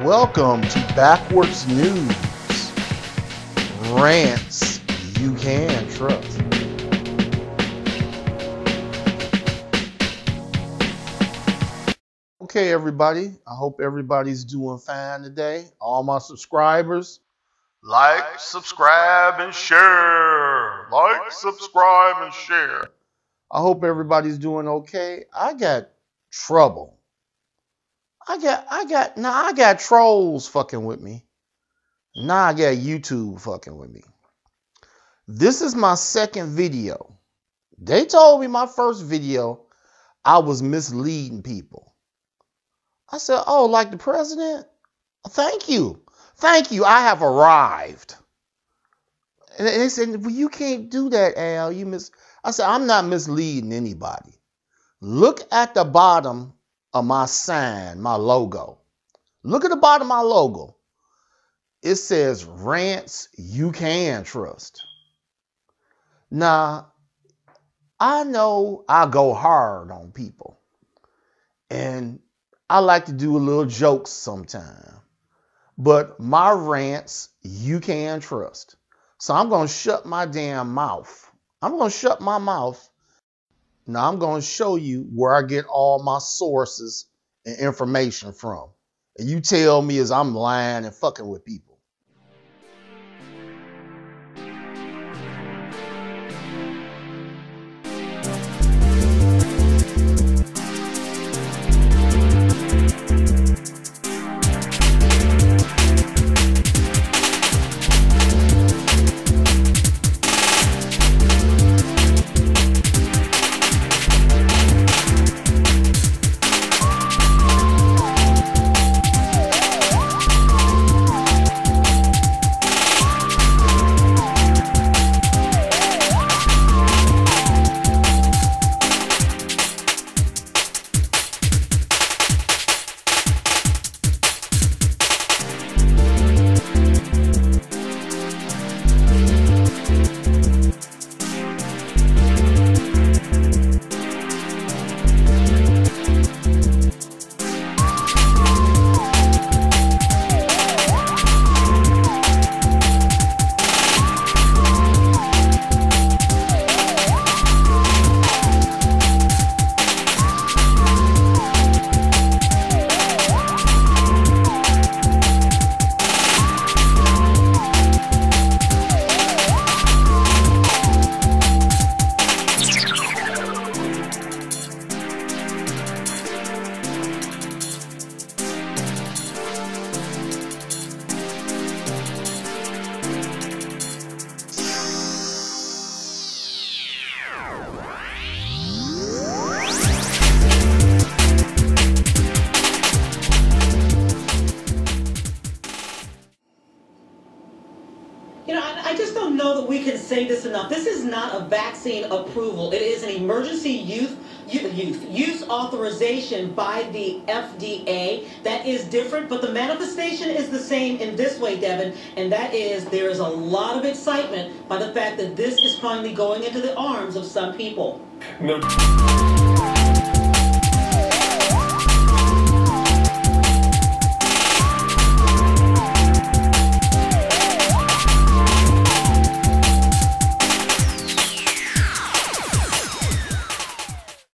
Welcome to Backwards News. Rants you can trust. Okay, everybody. I hope everybody's doing fine today. All my subscribers, like, subscribe, and share. Like, subscribe, and share. I hope everybody's doing okay. I got trouble. I got trolls fucking with me. Now I got YouTube fucking with me. This is my second video. They told me my first video I was misleading people. I said, oh, like the president? Thank you. Thank you. I have arrived. And they said, well, you can't do that, Al. I said, I'm not misleading anybody. Look at the bottom of my sign, my logo. Look at the bottom of my logo. It says rants you can trust. Now, I know I go hard on people. And I like to do a little jokes sometimes. But my rants you can trust. So I'm going to shut my damn mouth. I'm going to shut my mouth. Now I'm going to show you where I get all my sources and information from. And you tell me as I'm lying and fucking with people. I just don't know that we can say this enough. This is not a vaccine approval. It is an emergency use authorization by the FDA. That is different, but the manifestation is the same in this way, Devin, and that is there is a lot of excitement by the fact that this is finally going into the arms of some people. No.